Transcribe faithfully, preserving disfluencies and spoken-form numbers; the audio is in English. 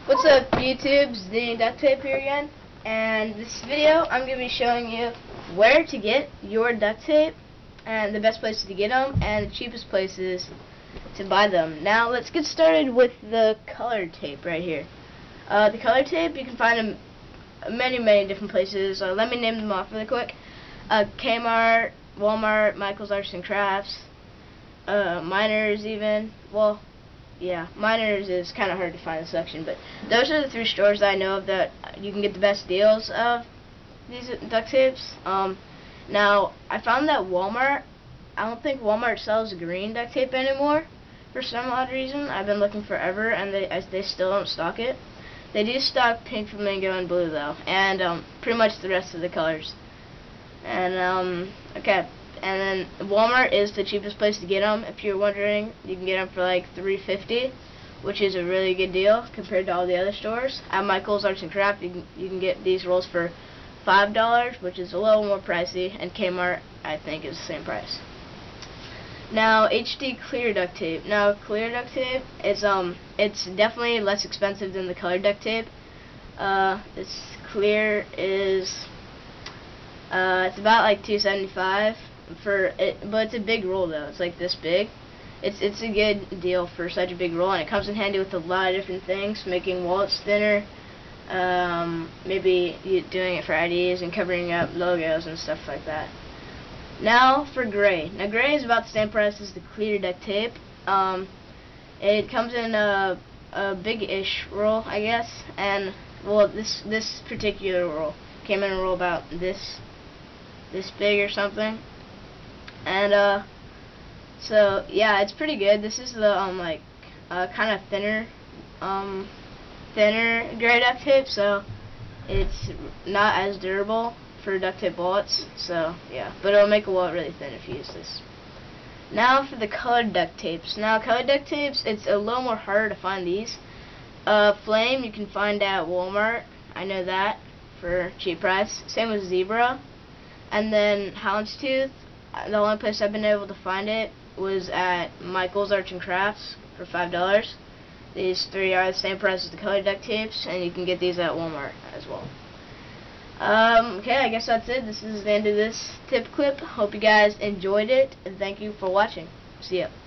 What's up, YouTube? Zing Duct Tape here again, and this video I'm going to be showing you where to get your duct tape and the best places to get them and the cheapest places to buy them. Now let's get started with the colored tape right here. Uh, the colored tape you can find them many many different places. Uh, let me name them off really quick. Uh, Kmart, Walmart, Michael's Arts and Crafts, uh, Miners even. Well, yeah, Miners is kind of hard to find a selection, but those are the three stores that I know of that you can get the best deals of these duct tapes. Um, now, I found that Walmart, I don't think Walmart sells green duct tape anymore for some odd reason. I've been looking forever, and they I, they still don't stock it. They do stock pink, flamingo, and blue though, and um, pretty much the rest of the colors. And um, okay. And then Walmart is the cheapest place to get them. If you're wondering, you can get them for like three fifty, which is a really good deal compared to all the other stores. At Michael's Arts and Crafts, you can you can get these rolls for five dollars, which is a little more pricey. And Kmart, I think, is the same price. Now, H D clear duct tape. Now, clear duct tape is um, it's definitely less expensive than the colored duct tape. Uh, this clear is uh, it's about like two seventy-five. For it, but it's a big roll though. It's like this big. It's it's a good deal for such a big roll, and it comes in handy with a lot of different things, making wallets thinner. Um, maybe you doing it for I Ds and covering up logos and stuff like that. Now for gray. Now gray is about the same price as the clear duct tape. Um, it comes in a a big-ish roll, I guess, and well, this this particular roll came in a roll about this this big or something. And uh, so yeah, it's pretty good. This is the um like uh, kind of thinner, um, thinner gray duct tape, so it's not as durable for duct tape wallets. So yeah, but it'll make a wallet really thin if you use this. Now for the colored duct tapes. Now colored duct tapes, it's a little more harder to find these. Uh, Flame you can find at Walmart. I know that for a cheap price. Same with Zebra, and then Houndstooth. The only place I've been able to find it was at Michael's Arts and Crafts for five dollars. These three are the same price as the colored duct tapes, and you can get these at Walmart as well. Um, okay, I guess that's it. This is the end of this tip clip. Hope you guys enjoyed it, and thank you for watching. See ya.